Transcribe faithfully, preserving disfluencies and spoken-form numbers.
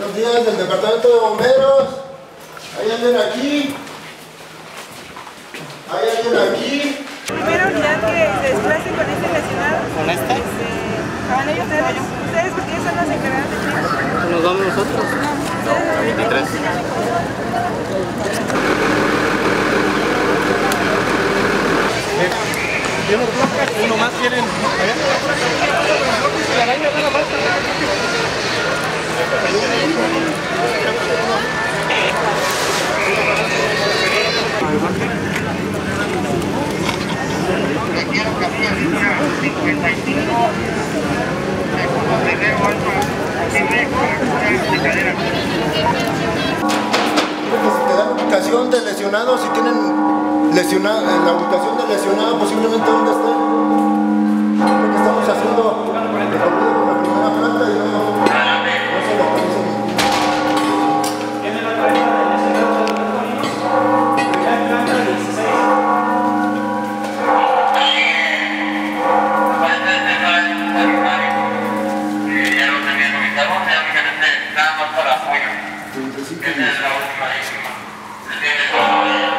Buenos días del Departamento de Bomberos. ¿Hay alguien aquí? ¿Hay alguien aquí? Primera unidad que se desplace con este lesionado. ¿Con esta? Este, van ellos, ustedes, ustedes porque ellos son los encargados de clínica. ¿Nos vamos nosotros? No, ustedes veintitrés. ¿Tienes placas? ¿Uno más quieren? La araña da la vuelta. cincuenta y cinco, segundo Guerrero Alfa, posible con de cadera. Si te dan ubicación de lesionados, si tienen lesionado, la ubicación de lesionado posiblemente donde esté. Porque estamos haciendo recorrido por la primera planta y no, no se localiza ni. Tiene la pareja de lesionados del telefónico, primera planta dieciséis. Ya lo tenían ubicado, ya únicamente nada más para apoyo. Esa es la última.